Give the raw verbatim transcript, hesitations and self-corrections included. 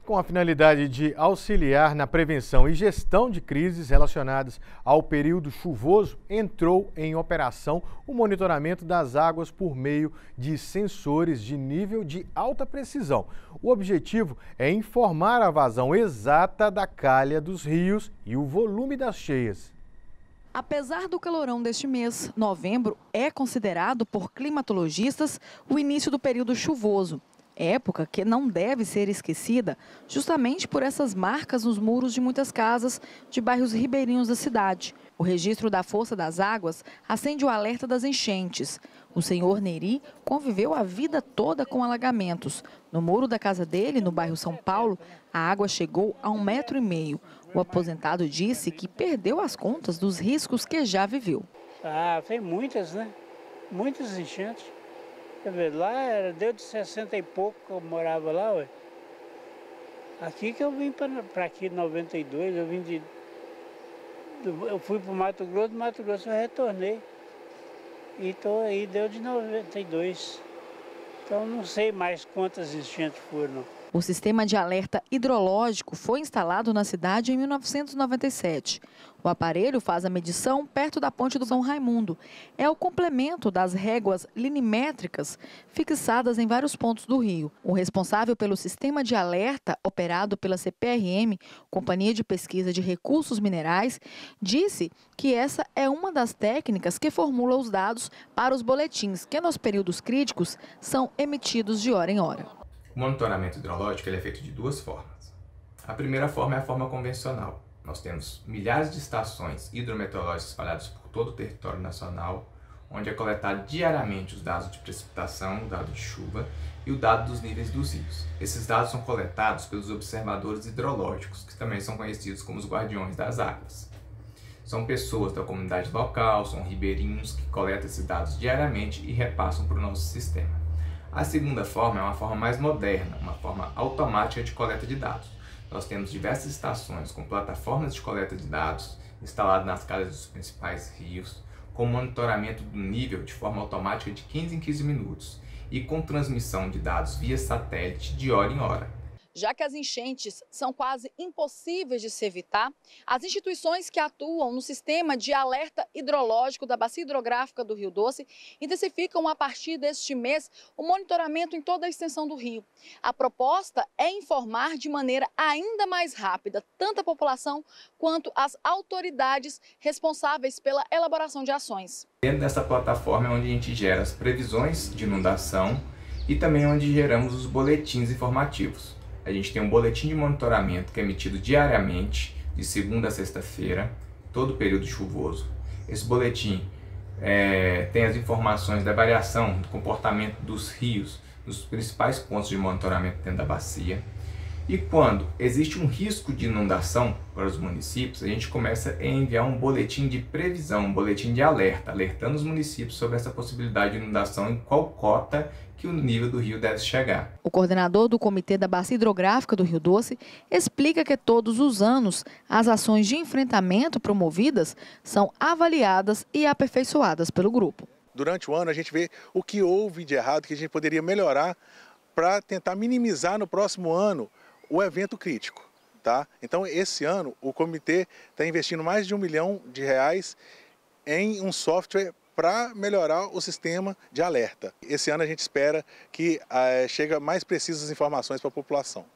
Com a finalidade de auxiliar na prevenção e gestão de crises relacionadas ao período chuvoso, entrou em operação o monitoramento das águas por meio de sensores de nível de alta precisão. O objetivo é informar a vazão exata da calha dos rios e o volume das cheias. Apesar do calorão deste mês, novembro é considerado por climatologistas o início do período chuvoso. Época que não deve ser esquecida justamente por essas marcas nos muros de muitas casas de bairros ribeirinhos da cidade. O registro da força das águas acende o alerta das enchentes. O senhor Neri conviveu a vida toda com alagamentos. No muro da casa dele, no bairro São Paulo, a água chegou a um metro e meio. O aposentado disse que perdeu as contas dos riscos que já viveu. Ah, tem muitas, né? Muitas enchentes. Quer ver, lá era, deu de sessenta e pouco que eu morava lá, ué. Aqui que eu vim para aqui em noventa e dois, eu vim de... Eu fui para o Mato Grosso, do Mato Grosso eu retornei. E estou aí, deu de noventa e dois. Então não sei mais quantas enchentes foram. O sistema de alerta hidrológico foi instalado na cidade em mil novecentos e noventa e sete. O aparelho faz a medição perto da ponte do São Raimundo. É o complemento das réguas linimétricas fixadas em vários pontos do rio. O responsável pelo sistema de alerta, operado pela C P R M, Companhia de Pesquisa de Recursos Minerais, disse que essa é uma das técnicas que formula os dados para os boletins, que nos períodos críticos são emitidos de hora em hora. O monitoramento hidrológico ele é feito de duas formas. A primeira forma é a forma convencional. Nós temos milhares de estações hidrometeorológicas espalhadas por todo o território nacional, onde é coletado diariamente os dados de precipitação, o dado de chuva e o dado dos níveis dos rios. Esses dados são coletados pelos observadores hidrológicos, que também são conhecidos como os guardiões das águas. São pessoas da comunidade local, são ribeirinhos que coletam esses dados diariamente e repassam para o nosso sistema. A segunda forma é uma forma mais moderna, uma forma automática de coleta de dados. Nós temos diversas estações com plataformas de coleta de dados instaladas nas calhas dos principais rios, com monitoramento do nível de forma automática de quinze em quinze minutos e com transmissão de dados via satélite de hora em hora. Já que as enchentes são quase impossíveis de se evitar, as instituições que atuam no sistema de alerta hidrológico da Bacia Hidrográfica do Rio Doce intensificam a partir deste mês o monitoramento em toda a extensão do rio. A proposta é informar de maneira ainda mais rápida tanto a população quanto as autoridades responsáveis pela elaboração de ações. Dentro dessa plataforma é onde a gente gera as previsões de inundação e também onde geramos os boletins informativos. A gente tem um boletim de monitoramento que é emitido diariamente, de segunda a sexta-feira, todo o período chuvoso. Esse boletim é, tem as informações da variação do comportamento dos rios nos principais pontos de monitoramento dentro da bacia. E quando existe um risco de inundação para os municípios, a gente começa a enviar um boletim de previsão, um boletim de alerta, alertando os municípios sobre essa possibilidade de inundação em qual cota que o nível do rio deve chegar. O coordenador do Comitê da Bacia Hidrográfica do Rio Doce explica que todos os anos as ações de enfrentamento promovidas são avaliadas e aperfeiçoadas pelo grupo. Durante o ano a gente vê o que houve de errado, que a gente poderia melhorar para tentar minimizar no próximo ano o evento crítico, tá? Então, esse ano, o comitê está investindo mais de um milhão de reais em um software para melhorar o sistema de alerta. Esse ano a gente espera que eh, chegue mais precisas informações para a população.